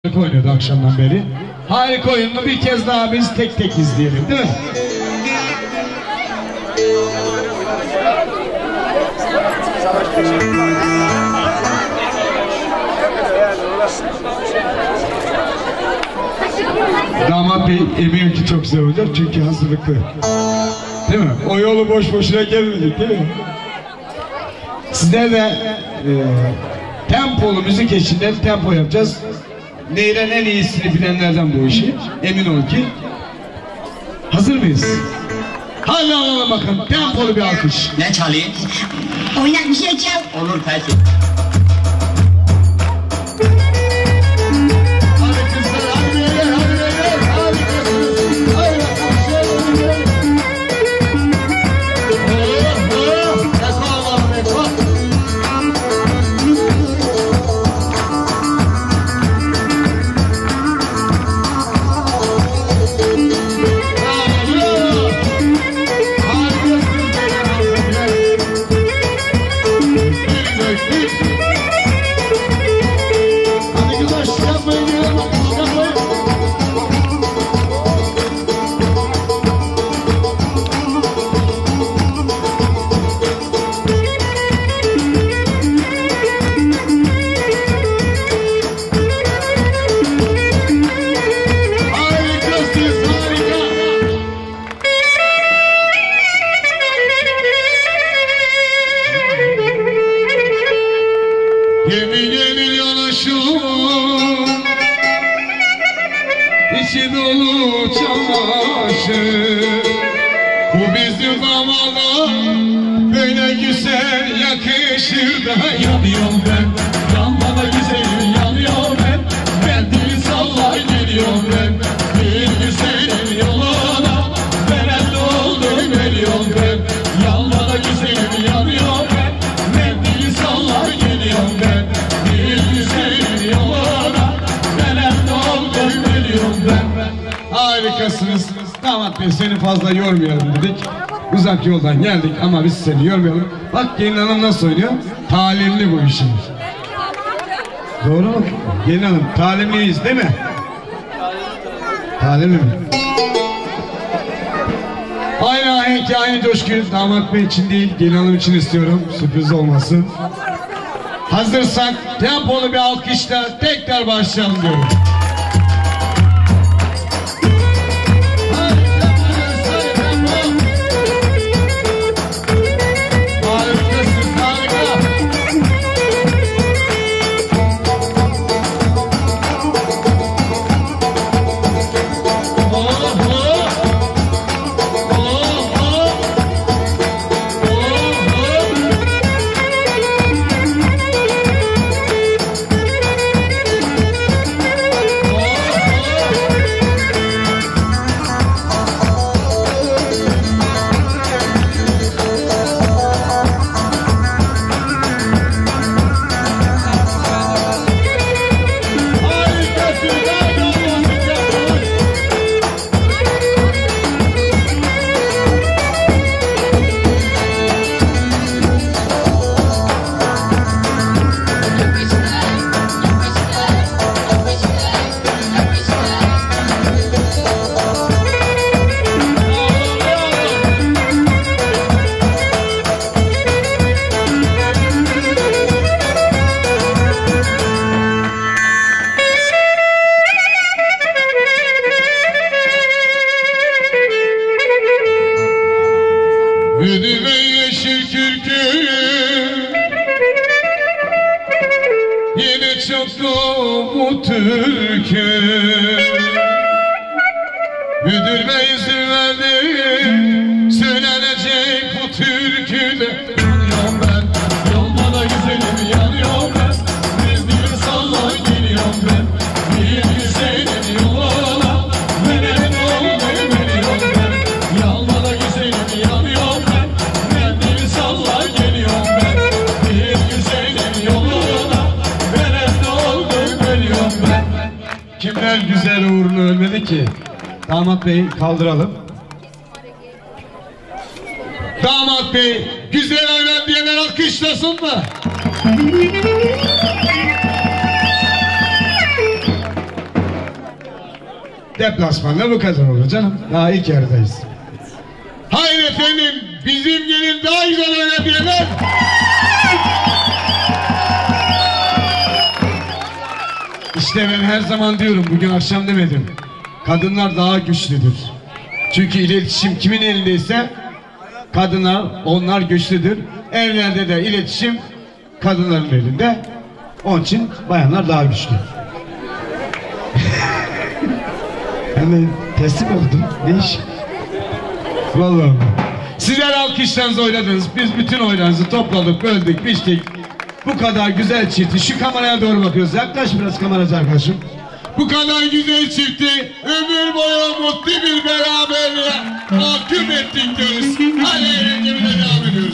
oynuyordu akşamdan beri. Harika oyununu bir kez daha biz tek tek izleyelim, değil mi? Damat Bey eminim ki çok güzel olacak çünkü hazırlıklı. Değil mi? O yolu boş boşuna gelmedik, değil mi? Sizler de tempolu müzik eşliğinde tempo yapacağız. Neyren en iyisini bilenlerden bu işi. Emin ol ki. Hazır mıyız? Hadi alalım bakın. Tempolu bir alkış. Ne çalayım? Oynak bir şey çal. Olur peki. Hadi kızlar, hadi beyler, hadi beyler. Hadi kızlar. Hadi bakalım. Eko alalım, eko. Yemin yemin yanaşır, içi dolu çamaşır. Bu bizim damala böyle güzel yakışır da yanıyorum ben. Yanmada güzelim yanıyorum ben. Ben dil sallar geliyorum ben. Bir güzelim yoluna ben el doldum veriyorum ben. Yanmada güzelim yanıyorum ben. Ben dil sallar geliyorum ben. Bir güzelim yoluna ben el doldum veriyorum ben. Harikasınız. Damat Bey seni fazla yormayalım dedik. Uzak yoldan geldik ama biz seni yormayalım. Bak gelin hanım nasıl oynuyor? Talimli bu işin. Doğru mu? Gelin hanım talimliyiz değil mi? Talimli mi? Aynı ahenk aynı coşkuyu damat bey için değil gelin hanım için istiyorum. Sürpriz olmasın. Hazırsak tempolu bir alkışla tekrar başlayalım diyorum. Müdür ve yeşil kürkü yine çoktu bu türkü. Müdür bey izin verdi söylenecek bu türküde. Yanıyorum ben, yanmada güzelim yanıyorum ben. Bir bir sallar geliyorum ben. Bir güzelim yoluna ben el doldum veriyorum ben. Yanmada güzelim yanıyorum ben. Ben bir sallar geliyorum ben. Bir güzelim yoluna ben el doldum veriyorum ben. Kimler güzel uğruna ölmedi ki? Damat Bey kaldıralım. Damat Bey güzel oynan diyenler alkışlasın mı? Deplasmanda bu kadar olur canım. Daha ilk yarıdayız. Hayır efendim, bizim gelin daha güzel oynatıyorlar. İşte ben her zaman diyorum, bugün akşam demedim. Kadınlar daha güçlüdür. Çünkü iletişim kimin elindeyse kadınlar, onlar güçlüdür. Evlerde de iletişim kadınların elinde. Onun için bayanlar daha güçlü. Hemen teslim oldum. Değişik. Vallahi. Sizler alkışlarınızı oynadınız. Biz bütün oylarınızı topladık, böldük, biçtik. Bu kadar güzel çifti. Şu kameraya doğru bakıyoruz. Yaklaş biraz kameracı arkadaşım. Bu kadar güzel çifti ömür boyu mutlu bir beraberliğe mahkum ettik diyoruz. Hadi eğlencemize devam ediyoruz.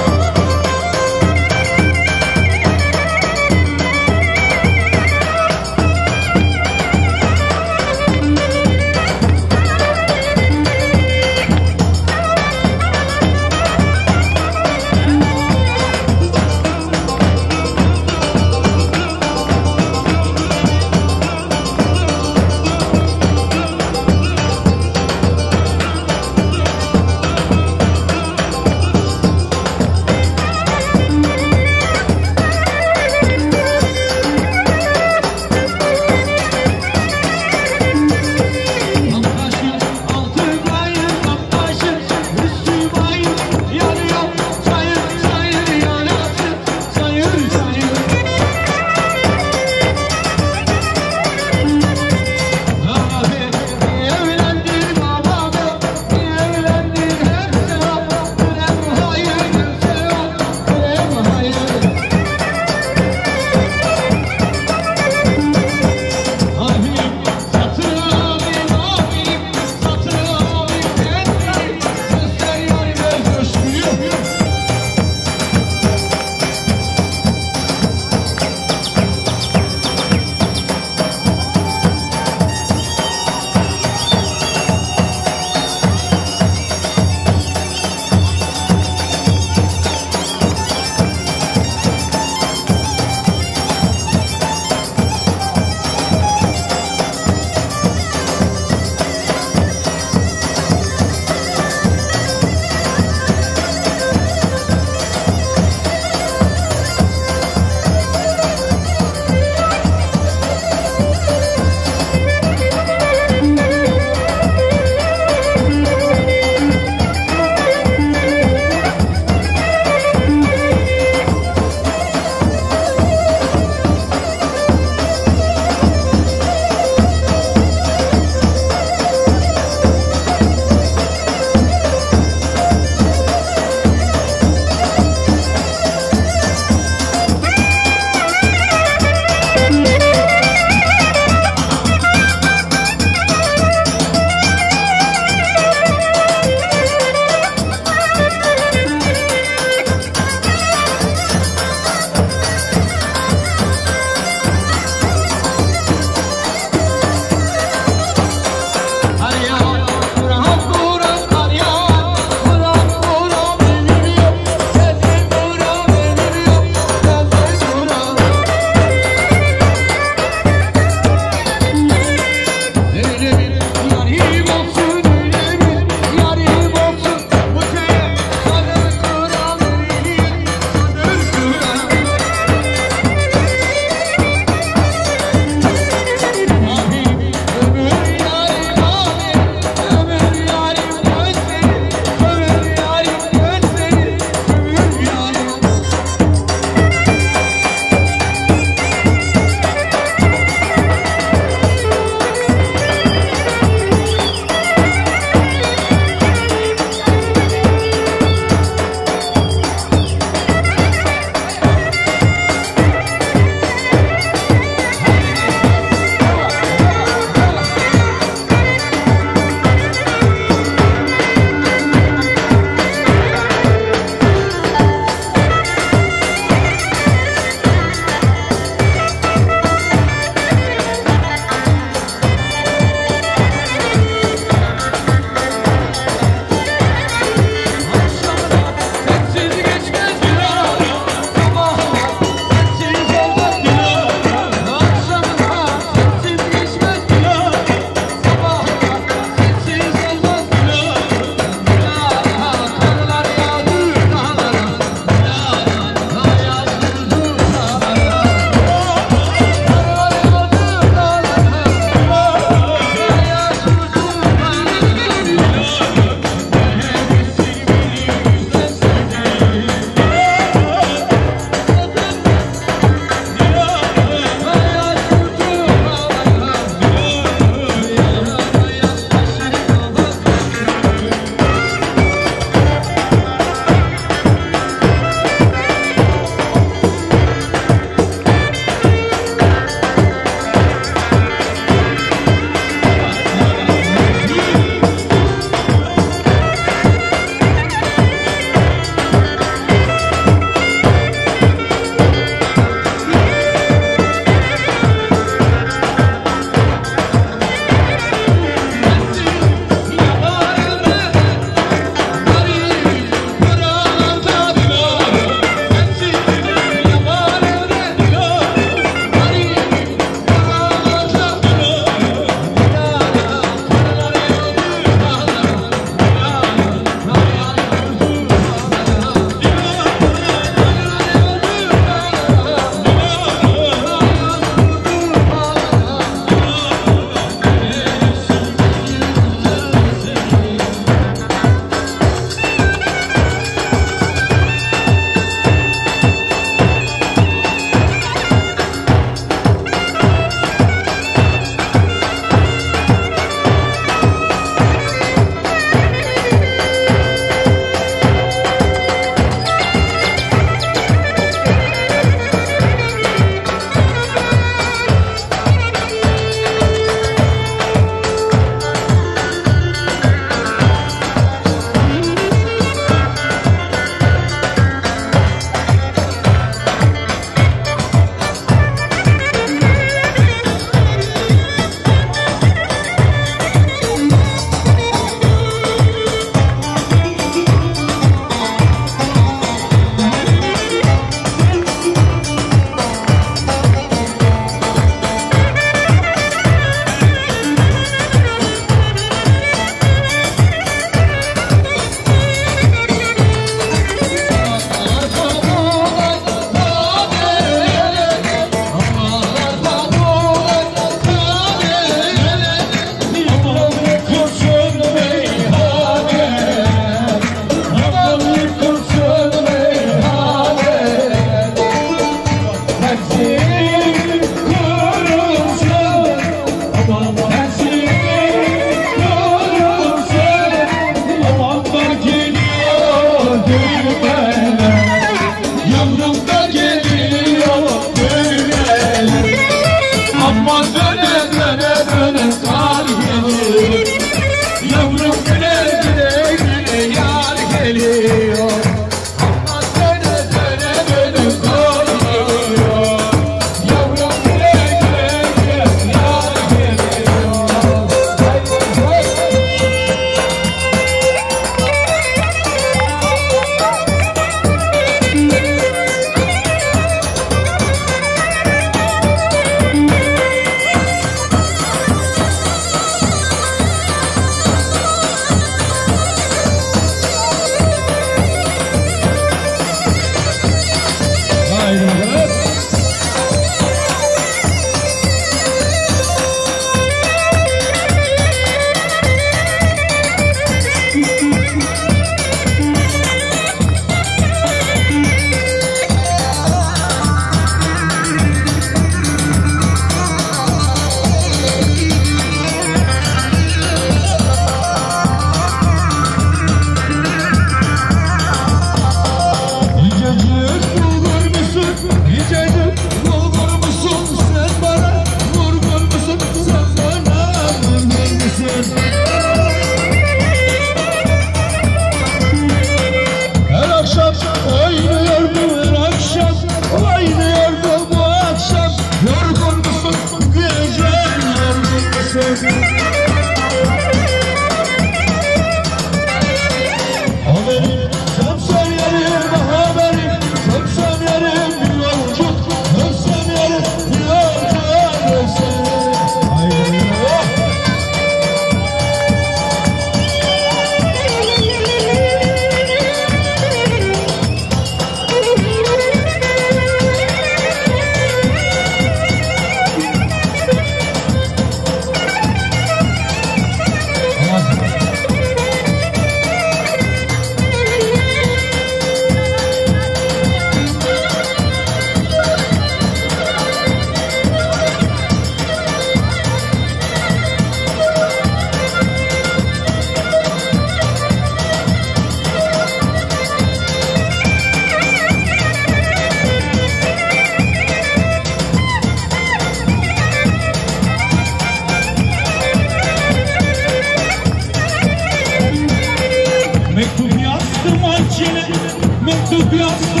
Ruh yasla